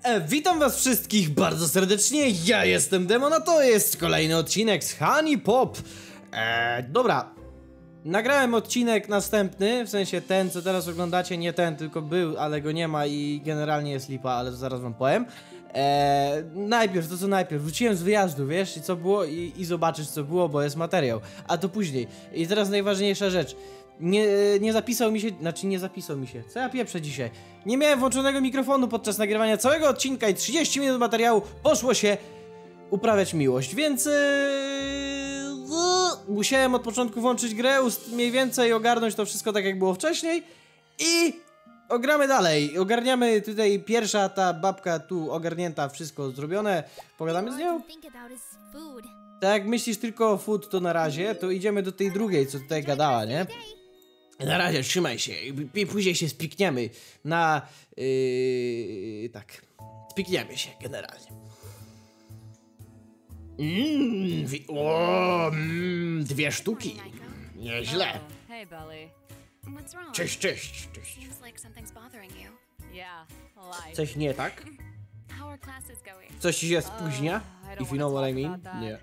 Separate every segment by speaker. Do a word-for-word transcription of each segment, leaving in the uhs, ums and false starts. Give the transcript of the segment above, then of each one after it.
Speaker 1: E, witam was wszystkich bardzo serdecznie, ja jestem Demon, a to jest kolejny odcinek z Honey Pop. E, dobra, nagrałem odcinek następny, w sensie ten, co teraz oglądacie, nie ten, tylko był, ale go nie ma i generalnie jest lipa, ale to zaraz wam powiem. E, najpierw, to co najpierw, wróciłem z wyjazdu, wiesz, i co było, i, i zobaczysz co było, bo jest materiał, a to później. I teraz najważniejsza rzecz. Nie, nie zapisał mi się, znaczy nie zapisał mi się, co ja pieprzę dzisiaj. Nie miałem włączonego mikrofonu podczas nagrywania całego odcinka i trzydzieści minut materiału poszło się uprawiać miłość, więc yy, yy, musiałem od początku włączyć grę, mniej więcej ogarnąć to wszystko tak jak było wcześniej i ogramy dalej. Ogarniamy tutaj, pierwsza ta babka tu ogarnięta, wszystko zrobione, pogadamy z nią. Tak jak myślisz tylko o food, to na razie, to idziemy do tej drugiej, co tutaj gadała, nie? Na razie, trzymaj się i później się spikniemy na... Yy, tak, spikniemy się generalnie. Mmm, o, mm, dwie sztuki. Nieźle. Cześć, cześć, cześć. Coś nie tak? Coś ci się spóźnia? If you know what I mean? Nie.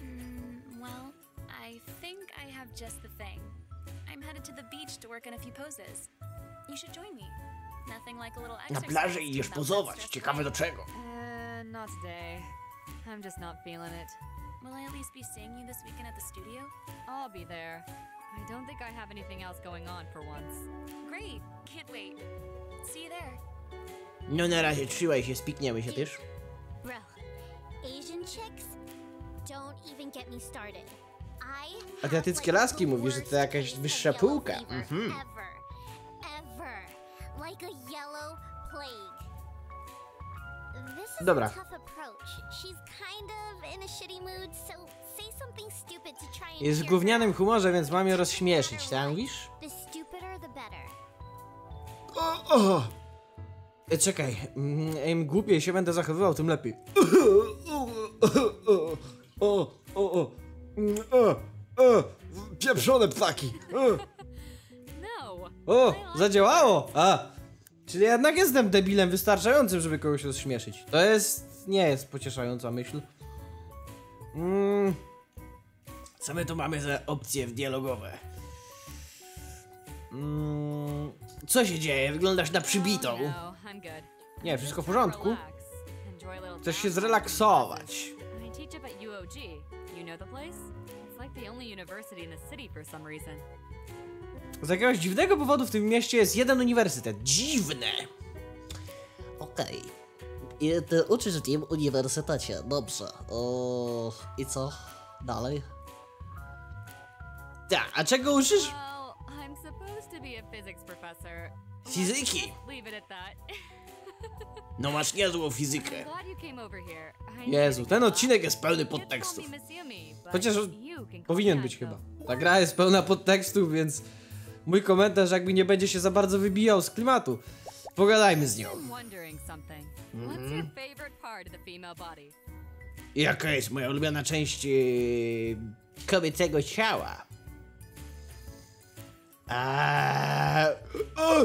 Speaker 1: Na plaży idziesz pozować. Ciekawe do czego.
Speaker 2: Uh, not today. I'm just not feeling it. Will I at least be seeing you this weekend at the studio? I'll be there. I don't think I have anything else going on for once. Great. Can't wait. See you there.
Speaker 1: No na razie, trzymaj się, spikniemy się też.
Speaker 3: Bro, Asian chicks don't even get me started. I
Speaker 1: Azjatyckie laski mówi, że to jakaś wyższa półka. Mhm.
Speaker 3: Ever, ever, like a yellow plague. This is
Speaker 1: Dobra.
Speaker 3: a tough approach. She's kind of in a shitty mood, so say something stupid to try and
Speaker 1: Jest w
Speaker 3: cheer her
Speaker 1: gównianym
Speaker 3: up.
Speaker 1: humorze, więc mam ją rozśmieszyć, tak mówisz?
Speaker 3: The stupider the better.
Speaker 1: O, o. E, czekaj, mm, im głupiej się będę zachowywał, tym lepiej. O, o, o, mm, o, o, pieprzone ptaki. O,
Speaker 2: No.
Speaker 1: o, zadziałało! A, czyli jednak jestem debilem wystarczającym, żeby kogoś rozśmieszyć. To jest, nie jest pocieszająca myśl. Mm, co my tu mamy za opcje dialogowe? Mm, co się dzieje? Wyglądasz na przybitą.
Speaker 2: Oh, no, I'm good.
Speaker 1: Nie, wszystko w porządku.
Speaker 2: Relax. Enjoy a little
Speaker 1: Chcesz się
Speaker 2: downtime
Speaker 1: zrelaksować.
Speaker 2: I teach up at U O G. You know the place? It's like the only university in the city for some reason.
Speaker 1: Z jakiegoś dziwnego powodu w tym mieście jest jeden uniwersytet. Dziwne!
Speaker 4: Okej. I ty uczysz w tym uniwersytecie, dobrze. O, i co? Dalej?
Speaker 1: Tak, a czego uczysz?
Speaker 2: Well, I'm supposed to be a physics professor.
Speaker 1: Fizyki.
Speaker 2: Just leave it at that.
Speaker 1: No masz niezłą fizykę.
Speaker 2: Glad you came over here. I
Speaker 1: Jezu,
Speaker 2: need
Speaker 1: ten
Speaker 2: to
Speaker 1: odcinek jest pełny
Speaker 2: It's called
Speaker 1: podtekstów.
Speaker 2: me Miss Yumi, but
Speaker 1: Chociaż
Speaker 2: you can call
Speaker 1: powinien
Speaker 2: me
Speaker 1: być
Speaker 2: Natsuko.
Speaker 1: chyba. Ta gra jest pełna podtekstów, więc mój komentarz jakby nie będzie się za bardzo wybijał z klimatu. Pogadajmy z nią.
Speaker 2: I'm wondering something. What's your favorite part of the female body?
Speaker 1: Jaka jest moja ulubiona część yy, kobiecego ciała? A... O!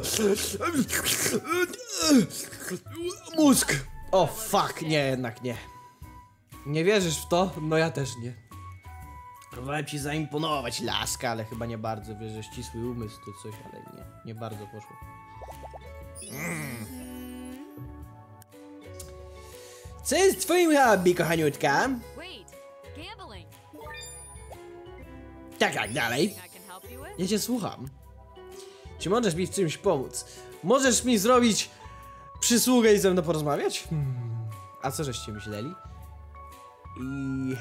Speaker 1: Mózg! O fuck, nie, jednak nie. Nie wierzysz w to? No ja też nie. Próbowałem ci zaimponować, laska, ale chyba nie bardzo. Wiesz, że ścisły umysł to coś, ale nie, nie bardzo poszło. Mm. Co jest twoim hobby, kochaniutka?
Speaker 2: Wait, gambling.
Speaker 1: Tak, jak dalej?
Speaker 2: I can help you with?
Speaker 1: Ja cię słucham. Czy możesz mi w czymś pomóc? Możesz mi zrobić przysługę i ze mną porozmawiać? Hmm. A co żeście myśleli? I...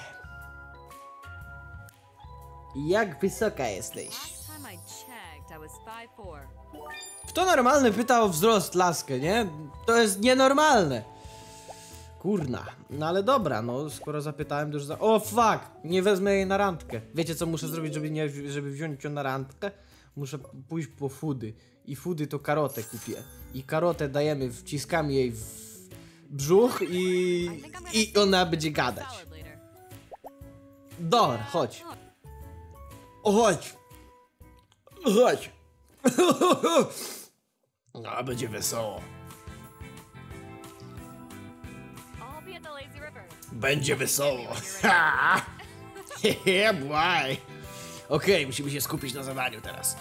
Speaker 1: Jak wysoka jesteś?
Speaker 2: Last time I checked, I was five four.
Speaker 1: Kto normalny pyta o wzrost laskę, nie? To jest nienormalne. Kurna. No ale dobra, no skoro zapytałem, to już za... O fuck! Nie wezmę jej na randkę. Wiecie co muszę zrobić, żeby, nie, żeby wziąć ją na randkę? Muszę pójść po foody. I foody to karotę kupię. I karotę dajemy, wciskamy jej w brzuch i... I ona będzie gadać.
Speaker 2: Salad later.
Speaker 1: Dobra, chodź. O, chodź. Chodź. No, będzie wesoło.
Speaker 2: at the lazy river.
Speaker 1: Będzie wesoło. Ha! Hehe, błaj. Okej, musimy się skupić na zadaniu teraz.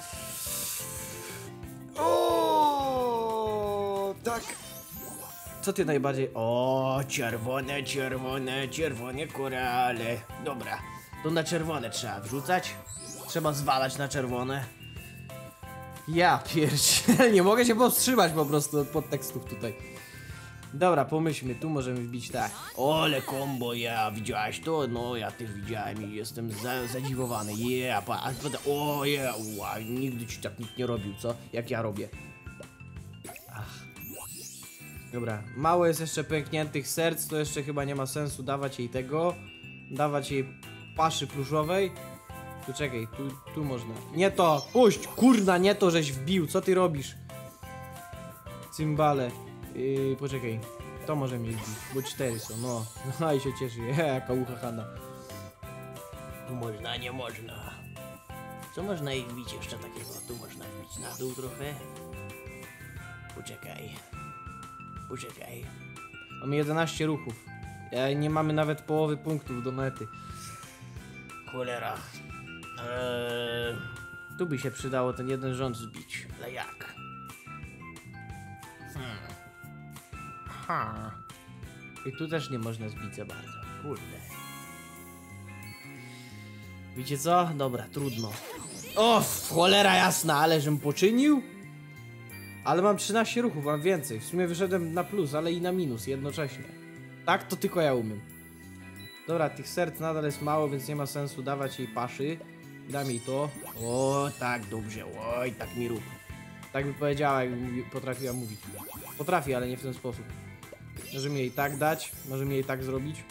Speaker 1: O, tak. Co ty najbardziej... O, czerwone, czerwone, czerwone korale. Dobra, to na czerwone trzeba wrzucać. Trzeba zwalać na czerwone. Ja pierdzielę, nie mogę się powstrzymać po prostu od podtekstów tutaj. Dobra, pomyślmy, tu możemy wbić tak. Ole kombo, ja, widziałaś to? No, ja też widziałem i jestem za, zadziwowany. Yeah, pa, o, yeah, wow, nigdy ci tak nikt nie robił, co? Jak ja robię. Ach. Dobra, mało jest jeszcze pękniętych serc, to jeszcze chyba nie ma sensu dawać jej tego. Dawać jej paszy pluszowej. Tu czekaj, tu, tu można. Nie to! Puść! Kurna, nie to, żeś wbił, co ty robisz? Cymbale. Yy, poczekaj. To możemy jej wbić, bo cztery są, no. No i się cieszy, he, jaka uchachana. Tu można, nie można. Co można jej wbić jeszcze takiego? Tu można wbić na dół trochę. Poczekaj. Poczekaj. Mamy jedenaście ruchów. E, nie mamy nawet połowy punktów do mety. Cholera. Eee, tu by się przydało ten jeden rząd zbić, ale jak? Hmm. Ha. I tu też nie można zbić za bardzo. Kurde. Wiecie co? Dobra, trudno. O, cholera jasna, ale żem poczynił? Ale mam trzynaście ruchów, mam więcej. W sumie wyszedłem na plus, ale i na minus jednocześnie. Tak, to tylko ja umiem. Dobra, tych serc nadal jest mało, więc nie ma sensu dawać jej paszy. Dam jej to. O, tak, dobrze. Oj, tak mi rób. Tak by powiedziała, jakby potrafiła mówić. Potrafi, ale nie w ten sposób. Możemy jej tak dać, możemy jej tak zrobić.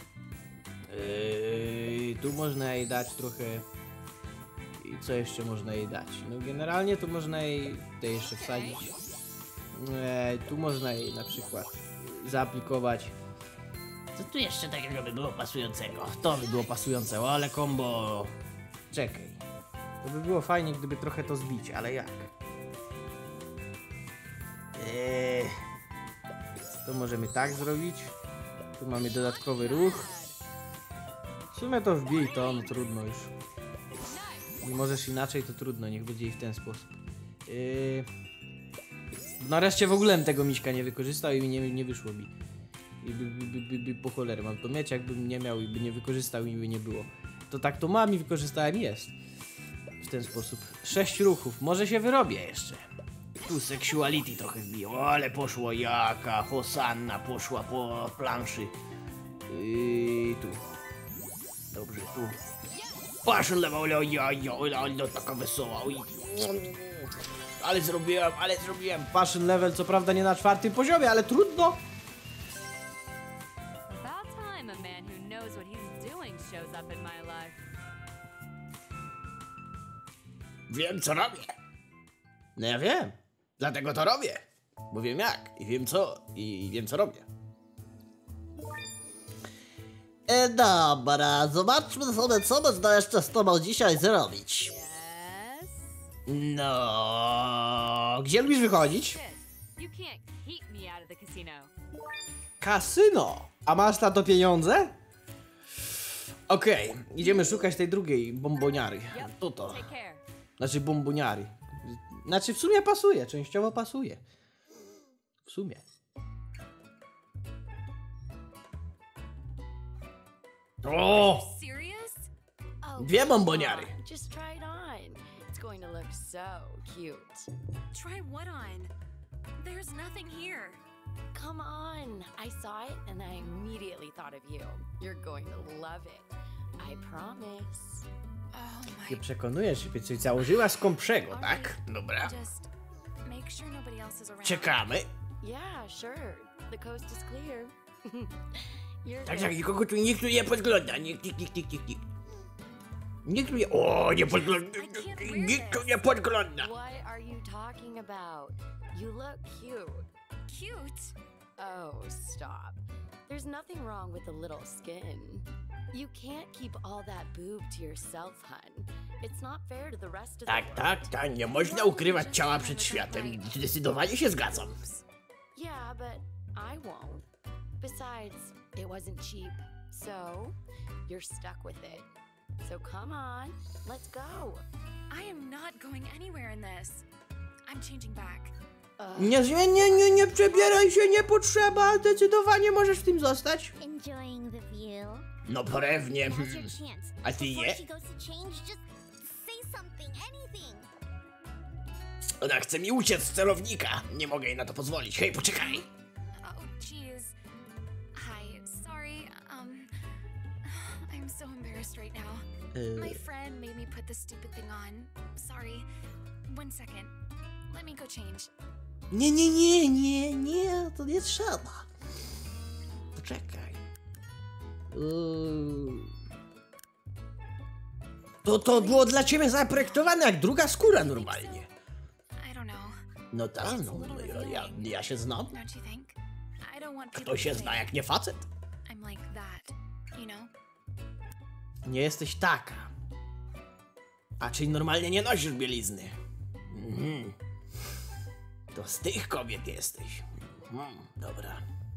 Speaker 1: Yy, tu można jej dać trochę. I co jeszcze można jej dać? No generalnie tu można jej tutaj jeszcze wsadzić. Yy, tu można jej na przykład zaaplikować. Co tu jeszcze takiego by było pasującego? To by było pasujące, ale kombo. Czekaj. To by było fajnie, gdyby trochę to zbić, ale jak? Eee, to możemy tak zrobić. Tu mamy dodatkowy ruch. W sumie to wbij to, no trudno już. Nie możesz inaczej, to trudno, niech będzie i w ten sposób. Eee, nareszcie w ogóle tego miśka nie wykorzystał i mi nie, nie wyszło mi. I by, by, by, by, by po cholerę mam to mieć, jakbym nie miał i by nie wykorzystał i by nie było. To tak to mam i wykorzystałem i jest. W ten sposób. Sześć ruchów, może się wyrobię jeszcze. Tu sexuality trochę wbiję, o, ale poszło jaka hosanna poszła po planszy. I tu. Dobrze, tu. Passion level, ja, ja, ja, ja, taka wesoła. Ale zrobiłem, ale zrobiłem. Passion level, co prawda nie na czwartym poziomie, ale trudno.
Speaker 2: About time a man who knows what he's doing shows up in my life.
Speaker 1: Wiem, co robię. No ja wiem. Dlatego to robię. Bo wiem jak. I wiem co. I wiem co robię.
Speaker 4: E, dobra, zobaczmy sobie, co można jeszcze z tobą dzisiaj zrobić.
Speaker 2: Yes.
Speaker 1: No. Gdzie lubisz wychodzić?
Speaker 2: This. You can't keep me out of the casino.
Speaker 1: Kasyno. A masz na to pieniądze? Okej. Okay. Idziemy szukać tej drugiej bomboniary. To to.
Speaker 2: Take care.
Speaker 1: Znaczy bomboniary. Znaczy w sumie pasuje. Częściowo pasuje. W sumie. O!
Speaker 2: Serious?
Speaker 5: Oh,
Speaker 1: Dwie
Speaker 5: come
Speaker 1: bomboniary.
Speaker 5: on, just try it on. It's going to look so cute.
Speaker 2: Try what on? There's nothing here.
Speaker 5: Come on. I saw it and I immediately thought of you. You're going to love it. I promise.
Speaker 2: Oh
Speaker 1: Się
Speaker 2: my.
Speaker 1: przekonujesz, żeby coś założyła skąpszego, tak? Dobra.
Speaker 2: Just make sure nobody else is around.
Speaker 1: Czekamy.
Speaker 5: Yeah, sure. The coast is clear. You're
Speaker 1: Tak,
Speaker 5: good.
Speaker 1: tak, nikogo tu nikt tu nie podgląda. Nikt, nikt, nikt, nikt, nikt, nikt. Nikt tu nie... O, nie podgląda. Nikt tu nie podgląda.
Speaker 5: What are you talking about? You look cute.
Speaker 2: Cute.
Speaker 5: Oh, stop. There's nothing wrong with a little skin. You can't keep all that boob to yourself, hun. It's not fair to the rest of the
Speaker 1: Tak,
Speaker 5: world.
Speaker 1: tak, tak, nie można ukrywać ciała przed światem. Zdecydowanie się zgadzam.
Speaker 5: Yeah, but I won't. Besides, It wasn't cheap, so you're stuck with it. So come on, let's go.
Speaker 2: I am not going anywhere in this. I'm changing back.
Speaker 5: Uh,
Speaker 1: Nie, nie, nie, nie, nie przebieraj się, nie potrzeba, zdecydowanie możesz w tym zostać.
Speaker 3: Enjoying the view?
Speaker 1: No pewnie.
Speaker 3: Now's your chance.
Speaker 1: A ty
Speaker 3: Before
Speaker 1: nie?
Speaker 3: she goes to change, just say something, anything.
Speaker 1: Ona chce mi uciec z celownika. Nie mogę jej na to pozwolić. Hej, poczekaj.
Speaker 2: Oh, jeez. Hi, sorry. Um, I'm so embarrassed right now. My friend made me put this stupid thing on. Sorry. One second. Let me go change.
Speaker 4: Nie, nie, nie, nie, nie, to nie trzeba. Poczekaj. Yy...
Speaker 1: To, to było dla ciebie zaprojektowane jak druga skóra normalnie.
Speaker 2: I don't know.
Speaker 1: No tak, no, no, ja, ja, ja się znam.
Speaker 2: Don't you think? I don't want people
Speaker 1: Kto się
Speaker 2: to
Speaker 1: zna
Speaker 2: think
Speaker 1: jak nie facet?
Speaker 2: I'm like that, you know?
Speaker 1: Nie jesteś taka. A czyli normalnie nie nosisz bielizny. Mhm. To z tych kobiet jesteś. Mhm, dobra.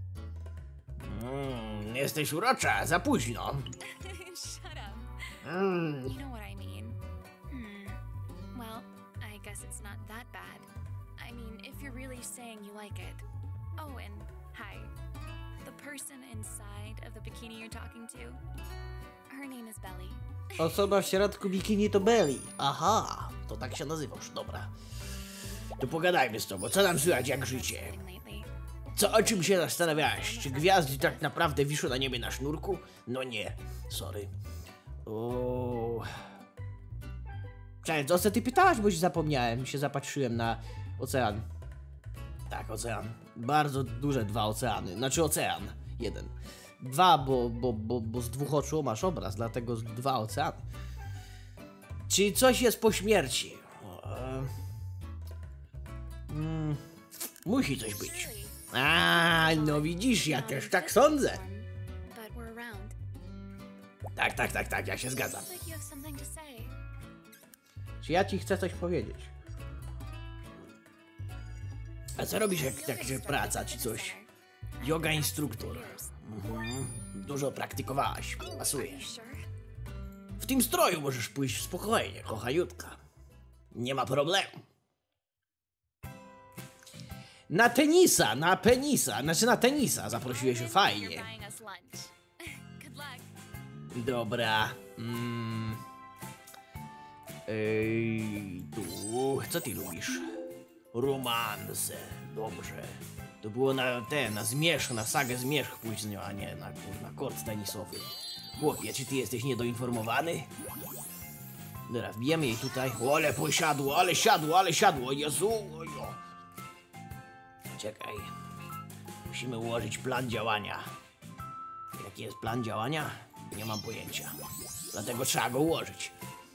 Speaker 1: Mm, jesteś urocza, za późno.
Speaker 2: Shut up.
Speaker 1: Mm.
Speaker 2: You know what I mean. Hmm. Well, I guess it's not that bad. I mean, if you're really saying you like it. Oh, and hi. The person inside of the bikini you're talking to, her name is Belly.
Speaker 1: Osoba w środku bikini to Belly. Aha, to tak się nazywasz, dobra. To pogadajmy z tobą, co tam słychać jak życie?
Speaker 2: Lately.
Speaker 1: Co, o czym się zastanawiałaś? Czy gwiazdy tak naprawdę wiszą na niebie na sznurku? No nie, sorry. O. Cześć, o co ty pytałaś, bo się zapomniałem, się zapatrzyłem na ocean. Tak, ocean. Bardzo duże dwa oceany, znaczy ocean, jeden. Dwa, bo, bo, bo, bo z dwóch oczu masz obraz, dlatego z dwa oceany. Czy coś jest po śmierci? E... Mm, musi coś być. A, no widzisz, ja też tak sądzę.
Speaker 2: But we're around.
Speaker 1: Tak, tak, tak, tak, ja się zgadzam.
Speaker 2: Looks like you have something to say.
Speaker 1: Czy ja ci chcę coś powiedzieć? A co robisz jak tak się praca czy coś? Yoga instruktor. Mhm. Dużo praktykowałaś, pasuje.
Speaker 2: You sure?
Speaker 1: W tym stroju możesz pójść spokojnie, kochajutka. Nie ma problemu. Na tenisa, na penisa, znaczy na tenisa zaprosiłeś się fajnie.
Speaker 2: You're buying us lunch. Good luck.
Speaker 1: Dobra. Mm. Ej, tu, co ty lubisz? Romanse, dobrze. To było na ten, na zmierzch, na sagę zmierzch później, a nie na, na kort tenisowy. Chłopie, czy ty jesteś niedoinformowany? Dobra, wbijemy jej tutaj. O, ale posiadło, ale siadło, ale siadło, Jezu, ojo. Czekaj. Musimy ułożyć plan działania. Jaki jest plan działania? Nie mam pojęcia. Dlatego trzeba go ułożyć.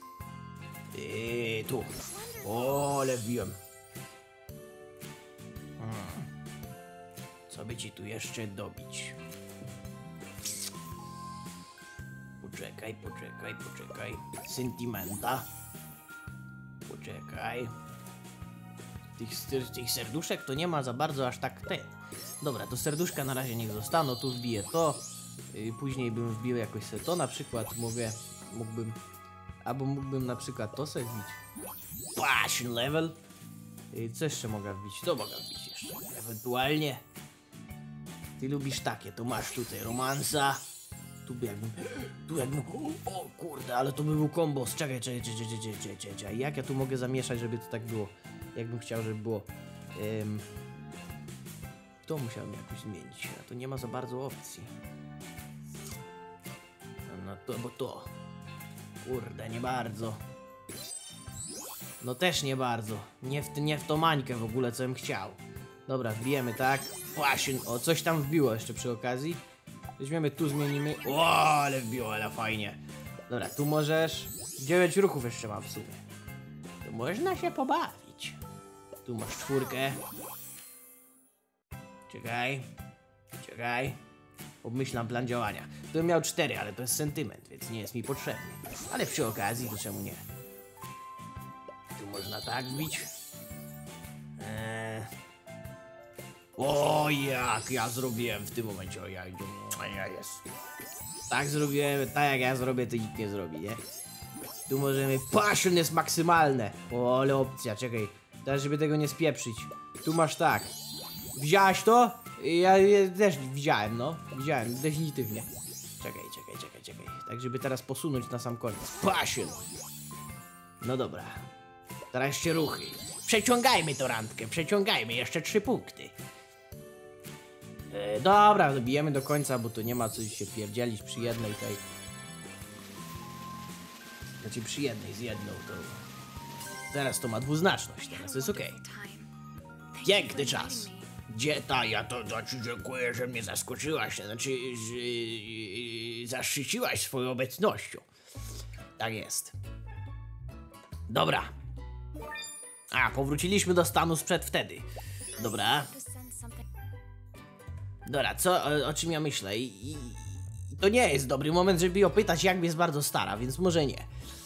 Speaker 1: Eee, tu. O, ale wbiłem. Hmm. Co by ci tu jeszcze dobić? Poczekaj, poczekaj, poczekaj. Sentimenta. Poczekaj. Tych, tych, tych serduszek to nie ma za bardzo aż tak ten. Dobra, to serduszka na razie niech zostaną. Tu wbiję to. Yy, później bym wbił jakoś sobie to na przykład. Mogę, mógłbym... Albo mógłbym na przykład to sobie wbić. Passion level. Yy, co jeszcze mogę wbić? To mogę wbić jeszcze. Ewentualnie. Ty lubisz takie, to masz tutaj romansa. Tu by jakbym... Tu jakbym... O kurde, ale to by był kombos. Czekaj, czekaj, czekaj, czekaj, czekaj, czekaj, czekaj. Jak ja tu mogę zamieszać, żeby to tak było? Jakbym chciał, żeby było... Ym... To musiałbym jakoś zmienić, a to nie ma za bardzo opcji. No to, bo to... Kurde, nie bardzo. No też nie bardzo. Nie w, nie w tą mańkę w ogóle, co bym chciał. Dobra, wbijemy, tak? Passion. O, coś tam wbiło jeszcze przy okazji. Weźmiemy, tu zmienimy. O, ale wbiło, ale fajnie. Dobra, tu możesz... dziewięć ruchów jeszcze mam w sumie. To można się pobawić. Tu masz czwórkę. Czekaj. Czekaj. Obmyślam plan działania. Tu bym miał cztery, ale to jest sentyment, więc nie jest mi potrzebny. Ale przy okazji, to czemu nie? Tu można tak wbić. Eee... O, jak ja zrobiłem w tym momencie, o ja, ja jest. Tak zrobiłem, tak jak ja zrobię, to nikt nie zrobi, nie? Tu możemy, passion jest maksymalne. O, ale opcja, czekaj, teraz żeby tego nie spieprzyć. Tu masz tak. Widziałaś to? Ja, ja też widziałem, no. Widziałem, definitywnie. Czekaj, czekaj, czekaj, czekaj. Tak, żeby teraz posunąć na sam koniec. Passion! No dobra. Teraz jeszcze ruchy. Przeciągajmy to randkę, przeciągajmy, jeszcze trzy punkty. E, dobra, dobijemy do końca, bo tu nie ma co się pierdzielić przy jednej tej... Znaczy przy jednej z jedną to... Teraz to ma dwuznaczność, teraz jest okej. Piękny czas. Gdzie ta, ja to, to ci dziękuję, że mnie zaskoczyłaś, znaczy, że yy, zaszczyciłaś swoją obecnością. Tak jest. Dobra. A, powróciliśmy do stanu sprzed wtedy. Dobra. Dobra, co, o, o czym ja myślę? I, i, to nie jest dobry moment, żeby ją pytać, jak jest bardzo stara, więc może nie.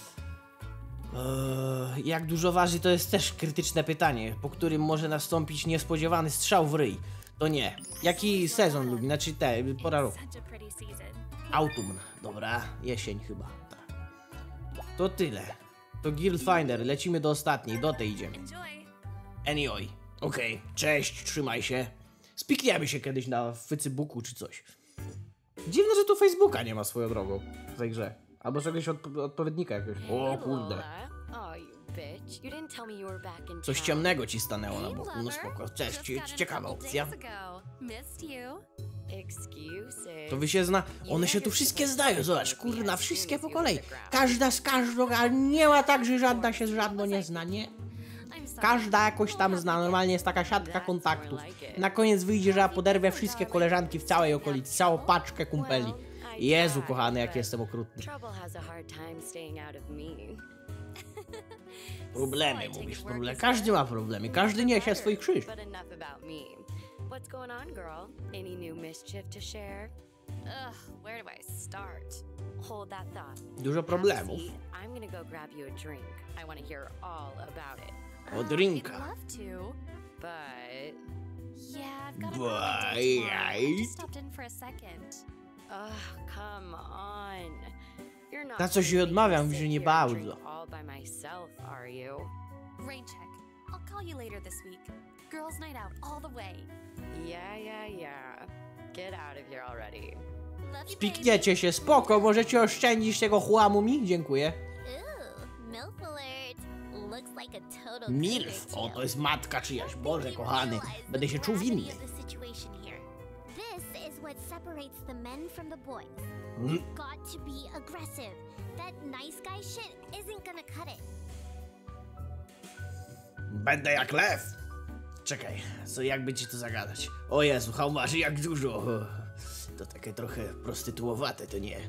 Speaker 1: Eee, jak dużo waży, to jest też krytyczne pytanie, po którym może nastąpić niespodziewany strzał w ryj. To nie. Jaki sezon lubi? Znaczy te, pora roku. Autumn. Dobra, jesień chyba. Tak. To tyle. To Guild Finder, lecimy do ostatniej, do tej idziemy. Anyway. Okej, okay. Cześć, trzymaj się. Spikniemy się kiedyś na Facebooku czy coś. Dziwne, że tu Facebooka nie ma swoją drogą w tej grze. Albo czegoś odp odpowiednika jakiegoś. O kurde. Coś ciemnego ci stanęło na boku, no spoko. Cześć, ciekawa opcja. To wy się zna... One się tu wszystkie zdają, zobacz, kurna, wszystkie po kolei. Każda z każdą, a nie ma tak, że żadna się z żadną nie zna, nie? Każda jakoś tam zna, normalnie jest taka siatka kontaktów. Na koniec wyjdzie, że ja poderwę wszystkie koleżanki w całej okolicy, całą paczkę kumpeli. Jezu kochany, jak jestem okrutny. Problemy, mówisz, problemy. Każdy ma problemy, każdy niesie swój krzyż.
Speaker 5: What's going on, girl? Any new mischief to share? Ugh, where do I start? Hold that thought.
Speaker 1: Dużo problemów.
Speaker 5: I'm gonna go grab you a drink. I want to hear all about it.
Speaker 1: O drinka.
Speaker 2: I'd love to.
Speaker 5: But
Speaker 2: Yeah, I've got a
Speaker 1: But-
Speaker 2: birthday tomorrow. I just stopped in for a second.
Speaker 5: ugh, come on. You're not
Speaker 1: Na co się
Speaker 5: gonna make me
Speaker 1: odmawiam,
Speaker 5: sit
Speaker 1: że nie
Speaker 5: here and drink
Speaker 1: bardzo.
Speaker 5: all by myself, are you?
Speaker 2: Rain check. I'll call you later this week. Girls' night out all the way.
Speaker 5: Yeah, yeah, yeah. Get out of here already.
Speaker 3: Love you, baby.
Speaker 1: Spikniecie się, spoko, możecie oszczędzić tego chłamu mi? Dziękuję.
Speaker 3: Ooh, milf alert. Looks like a total
Speaker 1: Milf, o to jest matka czyjaś, Boże kochany, będę się czuł winny.
Speaker 3: This is what separates the men from the boys.
Speaker 1: Mm.
Speaker 3: You've got to be aggressive. That nice guy shit isn't gonna cut it.
Speaker 1: Będę jak lew. Czekaj, co jakby ci to zagadać? O Jezu, hałmarzy jak dużo. To takie trochę prostytuowate, to nie.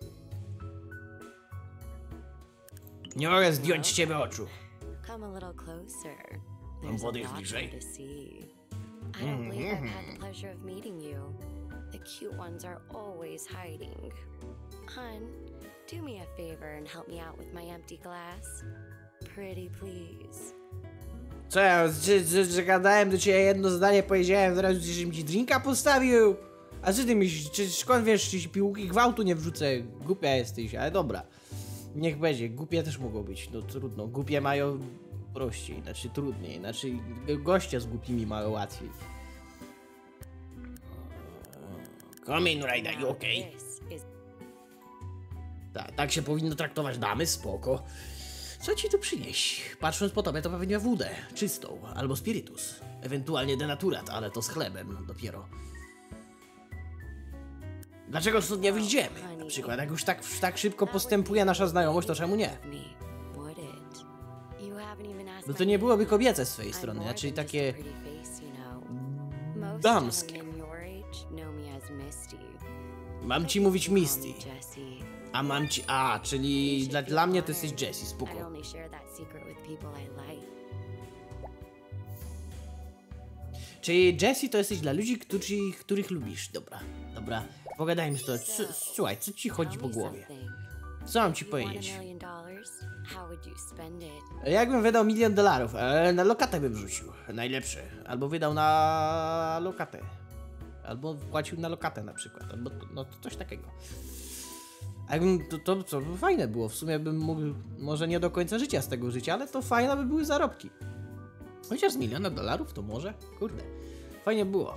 Speaker 1: Nie mogę zdjąć z ciebie oczu.
Speaker 5: Come a little closer.
Speaker 1: Mam
Speaker 5: There's a
Speaker 1: wody
Speaker 5: lot
Speaker 1: bliżej.
Speaker 5: more to see. I don't believe I've had the pleasure of meeting you. The cute ones are always hiding. Hun, do me a favor and help me out with my empty glass. Pretty please.
Speaker 1: Co ja, czy, czy, czy gadałem do ciebie jedno zdanie, powiedziałem, zaraz żebym ci drinka postawił? A co ty myślisz, czy skąd wiesz, czy piłki gwałtu nie wrzucę? Głupia jesteś, ale dobra. Niech będzie, głupie też mogą być, no trudno. Głupie mają prościej, znaczy trudniej, znaczy goście z głupimi mają łatwiej. Kamen Rider,
Speaker 5: Now
Speaker 1: okej.
Speaker 5: this is
Speaker 1: Tak, tak się powinno traktować damy, spoko. Co ci tu przynieść? Patrząc po tobie, to pewnie wódę, czystą, albo spirytus. Ewentualnie denaturat, ale to z chlebem dopiero. Dlaczego stąd nie wyjdziemy? Na przykład, jak już tak, tak szybko postępuje nasza znajomość, to czemu nie?
Speaker 5: me, would it? You haven't even asked
Speaker 1: No
Speaker 5: my
Speaker 1: to nie
Speaker 5: name.
Speaker 1: byłoby kobiece z twojej
Speaker 5: I'm
Speaker 1: strony,
Speaker 5: more
Speaker 1: znaczy
Speaker 5: than just a
Speaker 1: takie
Speaker 5: pretty face, you know. Most
Speaker 1: damskie.
Speaker 5: gentlemen your age know me as Misty.
Speaker 1: Mam ci mówić
Speaker 5: Call me
Speaker 1: Misty,
Speaker 5: Jessie.
Speaker 1: a mam ci... A, czyli dla, dla mnie to jesteś Jessie,
Speaker 5: I
Speaker 1: spoko.
Speaker 5: only share that secret with people I like.
Speaker 1: Czyli Jessie to jesteś dla ludzi, którzy, których lubisz. Dobra, dobra. Pogadajmy z to. Co- Słuchaj, co ci chodzi
Speaker 5: Tell
Speaker 1: po
Speaker 5: me
Speaker 1: głowie?
Speaker 5: something.
Speaker 1: Co mam ci
Speaker 5: You want a
Speaker 1: powiedzieć?
Speaker 5: million dollars? How would you spend it?
Speaker 1: Jakbym wydał milion dolarów, e, na lokatę bym wrzucił. Najlepszy. Albo wydał na lokatę. Albo wpłacił na lokatę na przykład. Albo to, no to coś takiego. A jakbym, to, to co by fajne było. W sumie bym mógł, może nie do końca życia z tego życia, ale to fajne by były zarobki. Chociaż z miliona dolarów to może? Kurde. Fajnie było.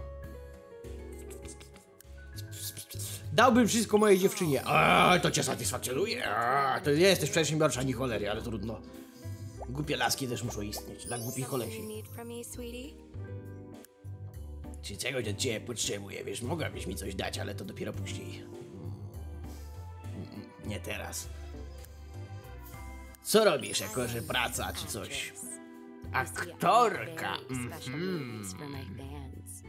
Speaker 1: Dałbym wszystko mojej dziewczynie. A, to cię satysfakcjonuje. A, to nie jesteś przedsiębiorcza ani cholery, ale trudno. Głupie laski też muszą istnieć, dla głupich
Speaker 5: You
Speaker 1: kolesi.
Speaker 5: need from me, sweetie?
Speaker 1: Czy czegoś od ciebie potrzebuję, wiesz, mogłabyś mi coś dać, ale to dopiero później. Mm, Nie teraz. Co robisz, jako że praca czy coś?
Speaker 5: Actress. You see, I
Speaker 1: Aktorka.
Speaker 5: have very special
Speaker 1: Mhm.
Speaker 5: movies for my fans.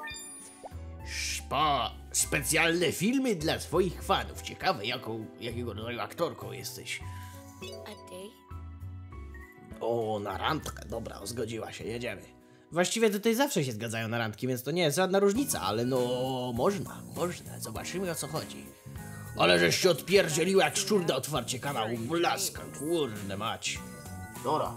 Speaker 1: Szpa. Specjalne filmy dla twoich fanów. Ciekawe, jaką, jakiego rodzaju aktorką jesteś.
Speaker 5: A date?
Speaker 1: O, na randkę. Dobra, zgodziła się, jedziemy. Właściwie tutaj zawsze się zgadzają na randki, więc to nie jest żadna różnica, ale no można, można. Zobaczymy, o co chodzi. Ale żeś się odpierdzieliła jak szczur na otwarcie kanału. Blaska, kurde mać. Dobra.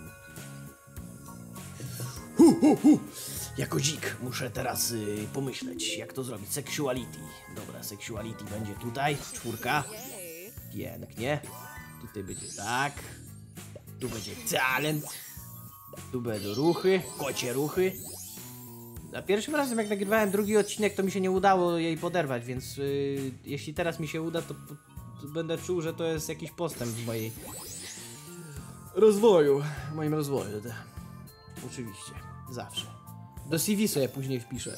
Speaker 1: Hu, hu, hu. Jako dzik muszę teraz y, pomyśleć, jak to zrobić. Sexuality. Dobra, sexuality będzie tutaj. Czwórka. Pięknie. Tutaj będzie tak. Tu będzie talent. Tu będą ruchy, kocie ruchy. Za pierwszym razem jak nagrywałem drugi odcinek, to mi się nie udało jej poderwać, więc yy, jeśli teraz mi się uda, to, to będę czuł, że to jest jakiś postęp w mojej rozwoju, w moim rozwoju. To, oczywiście, zawsze. Do C V sobie później wpiszę.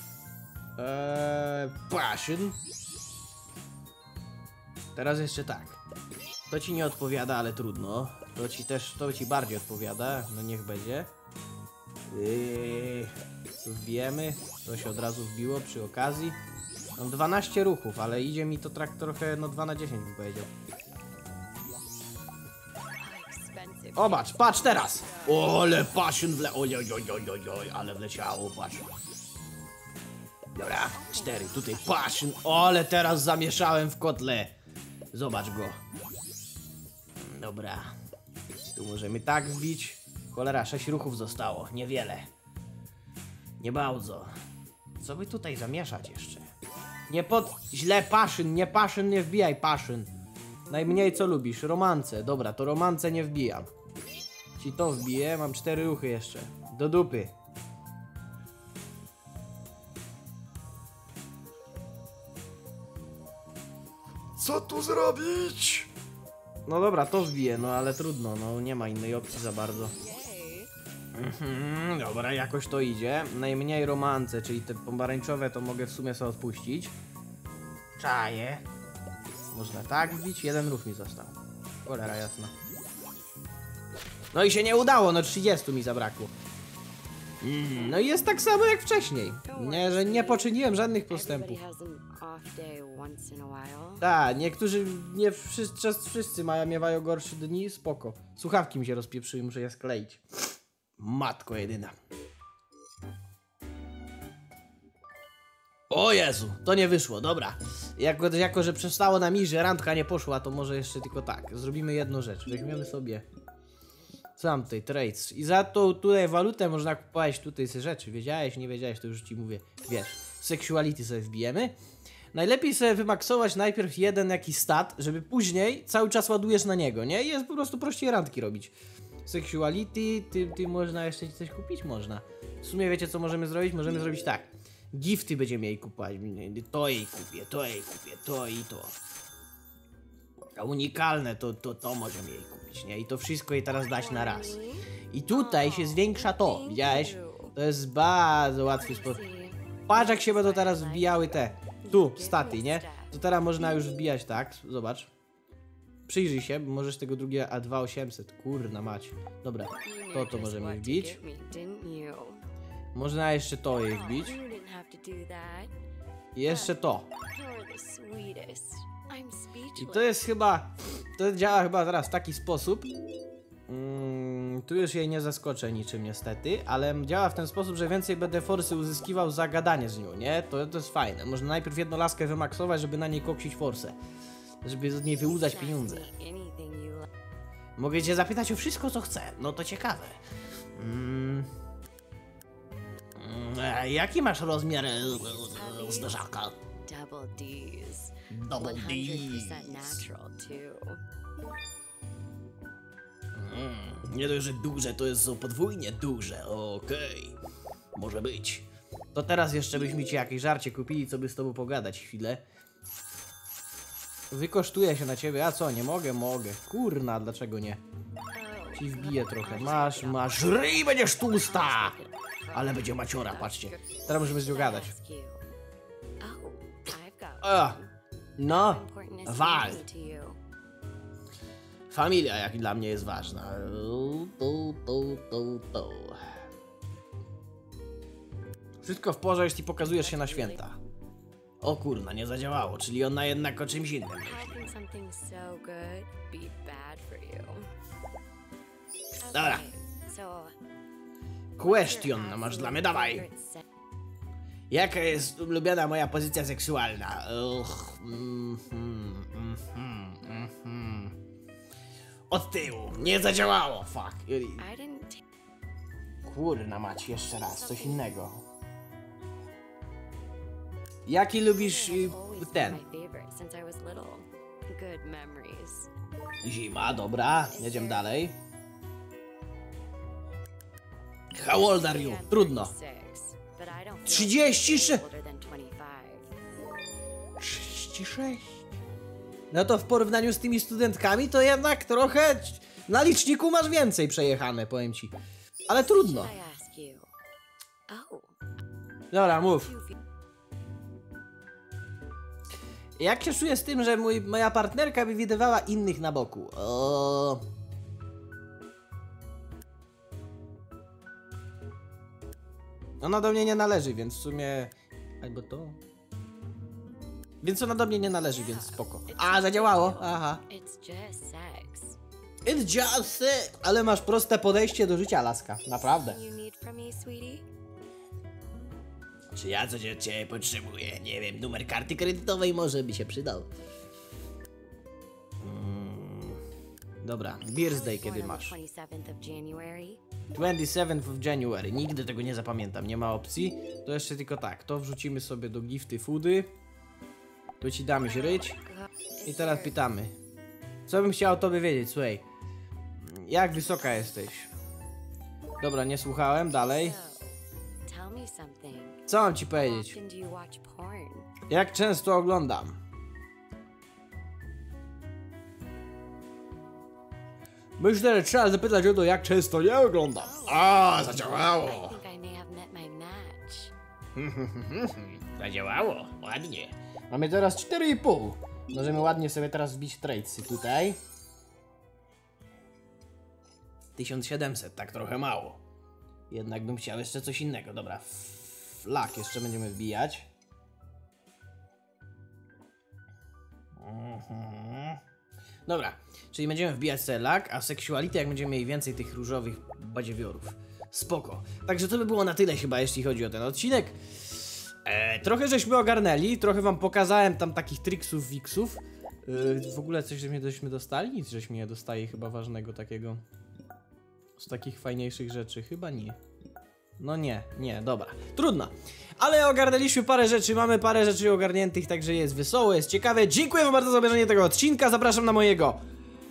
Speaker 1: Eee, passion. Teraz jeszcze tak. To ci nie odpowiada, ale trudno. To ci też, to ci bardziej odpowiada, no niech będzie. Yy, tu wbijemy, to się od razu wbiło przy okazji. Mam dwanaście ruchów, ale idzie mi to trak trochę, no dwa na dziesięć bym powiedział.
Speaker 5: Expensive.
Speaker 1: Obacz, patrz teraz! O, ale passion wle... Oj, oj, oj, oj, oj, oj, ale wleciało, patrz. Dobra, cztery, tutaj passion, o, ale teraz zamieszałem w kotle. Zobacz go. Dobra. Tu możemy tak wbić. Cholera, sześć ruchów zostało. Niewiele. Nie bardzo. Co by tutaj zamieszać jeszcze? Nie pod... Źle, passion, nie passion, nie wbijaj passion. Najmniej co lubisz? Romance. Dobra, to romance nie wbijam. Ci to wbiję, mam cztery ruchy jeszcze. Do dupy. Co tu zrobić? No dobra, to wbiję, no ale trudno, no nie ma innej opcji za bardzo. Mhm, dobra, jakoś to idzie. Najmniej romance, czyli te pomarańczowe to mogę w sumie sobie odpuścić. Czaję. Można tak wbić, jeden ruch mi został. Cholera jasna. No i się nie udało, no trzydziestu mi zabrakło. Mm, no i jest tak samo jak wcześniej. Nie, że nie poczyniłem żadnych postępów.
Speaker 5: Everybody has an off day once in a while.
Speaker 1: Tak, niektórzy, nie wszyscy, wszyscy mają, miewają gorsze dni, spoko. Słuchawki mi się rozpieprzyły, muszę je skleić. Matko jedyna. O Jezu, to nie wyszło, dobra. Jako, jako że przestało nam iść, że randka nie poszła, to może jeszcze tylko tak. Zrobimy jedną rzecz, weźmiemy sobie... Co mam tutaj? Trades. I za tą tutaj walutę można kupować tutaj te rzeczy. Wiedziałeś, nie wiedziałeś, to już ci mówię. Wiesz, sexuality sobie wbijemy. Najlepiej sobie wymaksować najpierw jeden jakiś stat, żeby później cały czas ładujesz na niego, nie? I jest po prostu prościej randki robić. Sexuality, ty, ty można jeszcze coś kupić? Można. W sumie wiecie co możemy zrobić? Możemy zrobić tak. Gifty będziemy jej kupować. To jej kupię, to jej kupię, to i to. A unikalne to, to, to możemy jej kupić, nie? I to wszystko jej teraz dać na raz. I tutaj się zwiększa to, widziałeś? To jest bardzo łatwy sposób. Patrz jak się będą teraz wbijały te, tu, staty, nie? To teraz można już wbijać tak, zobacz. Przyjrzyj się, bo możesz tego drugiego, a dwa osiemset, kurna mać. Dobra, to to możemy wbić. Można jeszcze to jej wbić. I jeszcze to. I to jest chyba, to działa chyba teraz w taki sposób. Mm, tu już jej nie zaskoczę niczym niestety, ale działa w ten sposób, że więcej będę forsy uzyskiwał za gadanie z nią, nie? To, to jest fajne. Można najpierw jedną laskę wymaksować, żeby na niej koksić forsę. żeby od niej wyłudzać pieniądze.
Speaker 5: Ask me anything you like.
Speaker 1: Mogę cię zapytać o wszystko, co chcę. No to ciekawe. Mm. Mm, e, jaki masz rozmiar e, e, zderzaka?
Speaker 5: Double D's.
Speaker 1: Double
Speaker 5: one hundred percent
Speaker 1: D's.
Speaker 5: natural too.
Speaker 1: Mm, nie dość, że duże, to jest, są podwójnie duże. Okej. Może być. To teraz jeszcze byśmy ci jakieś żarcie kupili, co by z tobą pogadać chwilę. Wykosztuję się na ciebie, a co, nie mogę? Mogę. Kurna, dlaczego nie?
Speaker 5: Oh,
Speaker 1: Ci wbiję trochę. Masz, masz, ryj, będziesz tłusta! Ale będzie maciora, patrzcie. Teraz możemy z nią gadać.
Speaker 5: ask you. Oh, I've got
Speaker 1: A, no,
Speaker 5: How important is
Speaker 1: wal.
Speaker 5: family to you?
Speaker 1: Familia jak dla mnie jest ważna. Tu, tu, tu, tu. Wszystko w porządku, jeśli pokazujesz się na święta. O kurna, nie zadziałało, czyli ona jednak o czymś innym.
Speaker 5: How can something so good be bad for you?
Speaker 1: Dobra.
Speaker 5: Okay, so
Speaker 1: Question masz dla mnie, dawaj.
Speaker 5: favorite se-
Speaker 1: Jaka jest ulubiona moja pozycja seksualna? Uch, mm, mm, mm, mm, mm, mm. Od tyłu, nie zadziałało, fuck.
Speaker 5: I didn't take
Speaker 1: Kurna mać, jeszcze raz, coś innego. Jaki lubisz y,
Speaker 5: always
Speaker 1: ten?
Speaker 5: been my favorite since I was little. Good memories.
Speaker 1: Zima, dobra, jedziemy dalej. How old are you?
Speaker 5: I'm
Speaker 1: Trudno.
Speaker 5: thirty-six, but I don't feel
Speaker 1: trzydzieści sześć.
Speaker 5: older than twenty-five.
Speaker 1: trzydzieści sześć. No to w porównaniu z tymi studentkami to jednak trochę na liczniku masz więcej przejechane, powiem ci. Ale trudno.
Speaker 5: Should I ask you? Oh,
Speaker 1: Dobra, mów.
Speaker 5: you feel
Speaker 1: Jak się czuję z tym, że mój, moja partnerka by widywała innych na boku? O. Ona do mnie nie należy, więc w sumie... Albo to... Więc ona do mnie nie należy, więc spoko. A, zadziałało? Aha.
Speaker 5: it's just sex.
Speaker 1: It's just it. Ale masz proste podejście do życia, laska. Naprawdę.
Speaker 5: You need from me, sweetie?
Speaker 1: Czy ja coś od ciebie potrzebuję? Nie wiem, numer karty kredytowej może by się przydał. Mm. Dobra, birthday kiedy
Speaker 5: Born on the
Speaker 1: masz?
Speaker 5: twenty-seventh of January.
Speaker 1: twenty-seventh of January. Nigdy tego nie zapamiętam, nie ma opcji. To jeszcze tylko tak, to wrzucimy sobie do gifty foody. Tu ci damy źryć. I teraz pytamy. Co bym chciał o tobie wiedzieć, słuchaj. Jak wysoka jesteś? Dobra, nie słuchałem, dalej.
Speaker 5: So, tell me something.
Speaker 1: Co mam ci
Speaker 5: How
Speaker 1: powiedzieć?
Speaker 5: often do you watch porn?
Speaker 1: Jak często oglądam? Myślę, że trzeba zapytać o to, jak często nie oglądam. A,
Speaker 5: I
Speaker 1: zadziałało.
Speaker 5: think I may have met my match.
Speaker 1: Zadziałało, ładnie. Mamy teraz cztery i pół. Możemy ładnie sobie teraz wbić tradesy tutaj. tysiąc siedemset, tak trochę mało. Jednak bym chciał jeszcze coś innego. Dobra, flak jeszcze będziemy wbijać. Mhm. Dobra, czyli będziemy wbijać sobie lak, a sexuality jak będziemy mieli więcej tych różowych badziewiorów. Spoko. Także to by było na tyle chyba, jeśli chodzi o ten odcinek. E, trochę żeśmy ogarnęli, trochę wam pokazałem tam takich triksów, wiksów. E, w ogóle coś żeśmy, żeśmy dostali? Nic żeśmy nie dostaje chyba ważnego takiego. Z takich fajniejszych rzeczy, chyba nie. No nie, nie, dobra. Trudno. Ale ogarnęliśmy parę rzeczy, mamy parę rzeczy ogarniętych, także jest wesoło, jest ciekawe. Dziękuję wam bardzo za obejrzenie tego odcinka, zapraszam na mojego...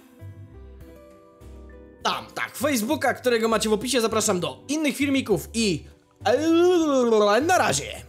Speaker 1: Tam, tak, Facebooka, którego macie w opisie, zapraszam do innych filmików i... Na razie!